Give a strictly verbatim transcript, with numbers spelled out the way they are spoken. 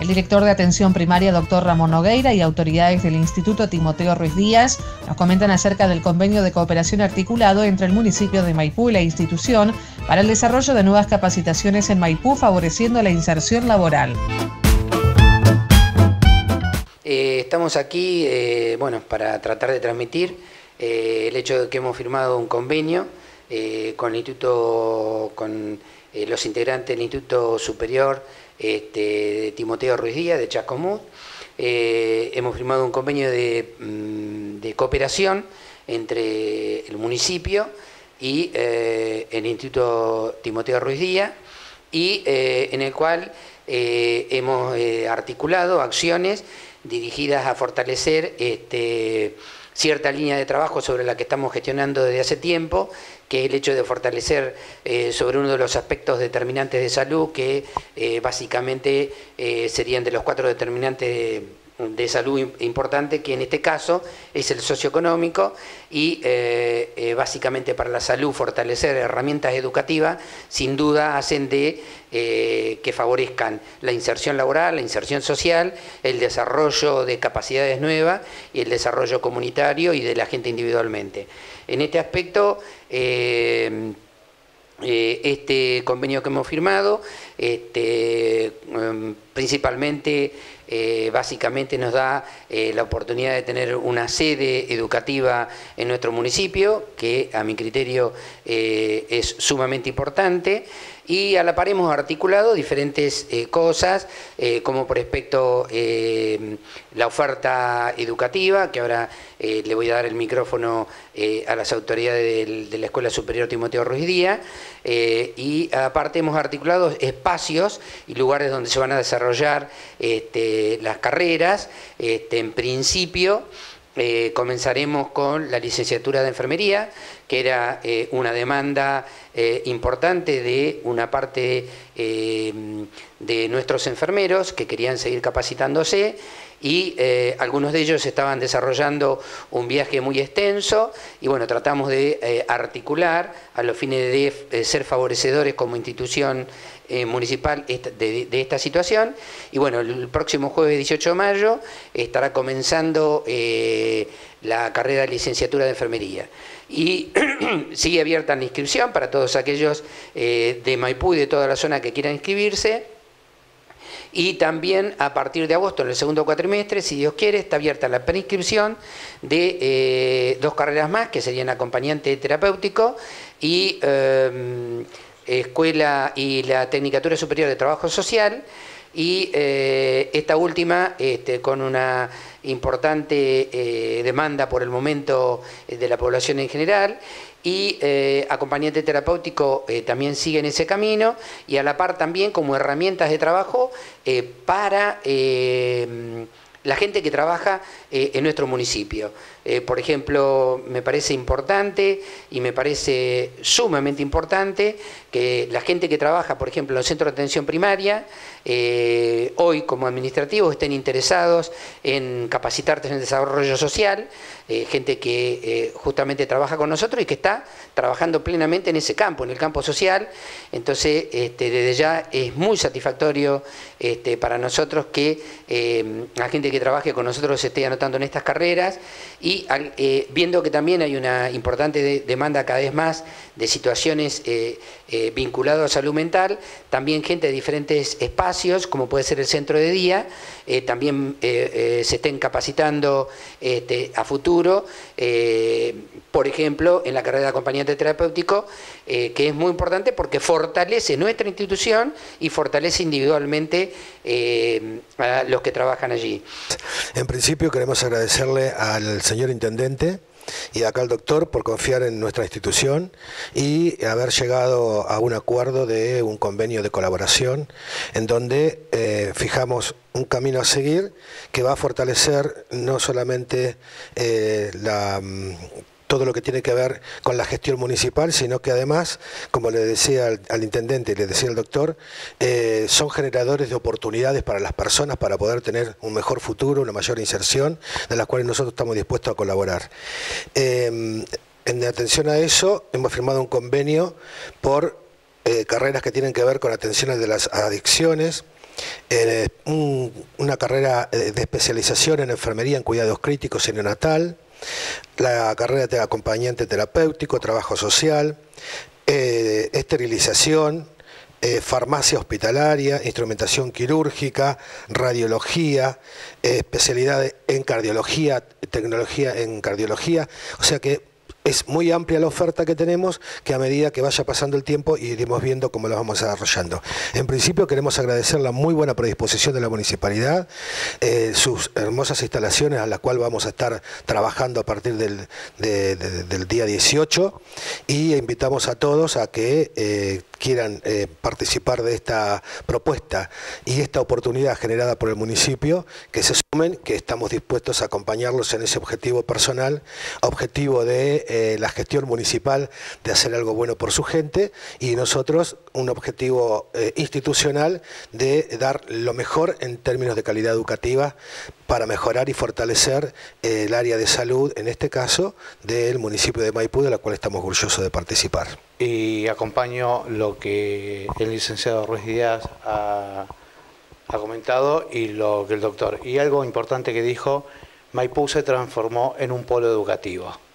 director de Atención Primaria, doctor Ramón Nogueira, y autoridades del Instituto Timoteo Ruiz Díaz nos comentan acerca del convenio de cooperación articulado entre el municipio de Maipú y la institución para el desarrollo de nuevas capacitaciones en Maipú, favoreciendo la inserción laboral. Eh, estamos aquí eh, bueno, para tratar de transmitir eh, el hecho de que hemos firmado un convenio eh, con el Instituto, con eh, los integrantes del Instituto Superior este, de Timoteo Ruiz Díaz de Chascomús. Eh, hemos firmado un convenio de, de cooperación entre el municipio y eh, el Instituto Timoteo Ruiz Díaz, y eh, en el cual eh, hemos eh, articulado acciones dirigidas a fortalecer este, cierta línea de trabajo sobre la que estamos gestionando desde hace tiempo, que es el hecho de fortalecer eh, sobre uno de los aspectos determinantes de salud, que eh, básicamente eh, serían de los cuatro determinantes de, de salud importante, que en este caso es el socioeconómico, y eh, eh, básicamente para la salud fortalecer herramientas educativas, sin duda hacen de eh, que favorezcan la inserción laboral, la inserción social, el desarrollo de capacidades nuevas y el desarrollo comunitario y de la gente individualmente. En este aspecto, eh, eh, este convenio que hemos firmado, este, eh, principalmente, eh, básicamente nos da eh, la oportunidad de tener una sede educativa en nuestro municipio, que a mi criterio eh, es sumamente importante, y a la par hemos articulado diferentes eh, cosas, eh, como por respecto eh, la oferta educativa, que ahora eh, le voy a dar el micrófono eh, a las autoridades del, de la Escuela Superior Timoteo Ruiz Díaz, eh, y aparte hemos articulado espacios y lugares donde se van a desarrollar este, las carreras. Este, en principio, Eh, comenzaremos con la licenciatura de enfermería, que era eh, una demanda eh, importante de una parte eh, de nuestros enfermeros que querían seguir capacitándose, y eh, algunos de ellos estaban desarrollando un viaje muy extenso, y bueno, tratamos de eh, articular a los fines de eh, ser favorecedores como institución eh, municipal de, de esta situación. Y bueno, el próximo jueves dieciocho de mayo estará comenzando eh, la carrera de licenciatura de enfermería. Y sigue abierta la inscripción para todos aquellos eh, de Maipú y de toda la zona que quieran inscribirse. Y también a partir de agosto, en el segundo cuatrimestre, si Dios quiere, está abierta la preinscripción de eh, dos carreras más, que serían acompañante terapéutico y eh, escuela y la Tecnicatura Superior de Trabajo Social, y eh, esta última este, con una importante eh, demanda por el momento eh, de la población en general, y eh, acompañante terapéutico eh, también sigue en ese camino, y a la par también como herramientas de trabajo eh, para eh, la gente que trabaja eh, en nuestro municipio. Eh, por ejemplo, me parece importante y me parece sumamente importante que la gente que trabaja, por ejemplo, en los centros de atención primaria, eh, hoy como administrativos estén interesados en capacitarse en el desarrollo social, eh, gente que eh, justamente trabaja con nosotros y que está trabajando plenamente en ese campo, en el campo social. Entonces, este, desde ya es muy satisfactorio este, para nosotros que eh, la gente que trabaje con nosotros se esté anotando en estas carreras, y eh, viendo que también hay una importante de, demanda cada vez más de situaciones eh, eh, vinculadas a salud mental, también gente de diferentes espacios, como puede ser el centro de día, eh, también eh, eh, se estén capacitando este, a futuro, eh, por ejemplo, en la carrera de acompañante terapéutico, eh, que es muy importante porque fortalece nuestra institución y fortalece individualmente eh, a los que trabajan allí. En principio queremos agradecerle al señor intendente y acá al doctor por confiar en nuestra institución y haber llegado a un acuerdo de un convenio de colaboración en donde eh, fijamos un camino a seguir que va a fortalecer no solamente eh, la... todo lo que tiene que ver con la gestión municipal, sino que además, como le decía al, al intendente y le decía al doctor, eh, son generadores de oportunidades para las personas para poder tener un mejor futuro, una mayor inserción, de las cuales nosotros estamos dispuestos a colaborar. Eh, en atención a eso, hemos firmado un convenio por eh, carreras que tienen que ver con atención de las adicciones, eh, un, una carrera de especialización en enfermería en cuidados críticos y neonatal, la carrera de acompañante terapéutico, trabajo social, eh, esterilización, eh, farmacia hospitalaria, instrumentación quirúrgica, radiología, eh, especialidad en cardiología, tecnología en cardiología, o sea que es muy amplia la oferta que tenemos, que a medida que vaya pasando el tiempo iremos viendo cómo lo vamos desarrollando. En principio queremos agradecer la muy buena predisposición de la municipalidad, eh, sus hermosas instalaciones a las cuales vamos a estar trabajando a partir del, de, de, del día dieciocho, y invitamos a todos a que eh, quieran eh, participar de esta propuesta y esta oportunidad generada por el municipio, que se sumen, que estamos dispuestos a acompañarlos en ese objetivo personal, objetivo de eh, la gestión municipal de hacer algo bueno por su gente, y nosotros un objetivo eh, institucional de dar lo mejor en términos de calidad educativa para mejorar y fortalecer eh, el área de salud, en este caso del municipio de Maipú, de la cual estamos orgullosos de participar. Y acompaño lo que el licenciado Ruiz Díaz ha, ha comentado y lo que el doctor. Y algo importante que dijo, Maipú se transformó en un polo educativo.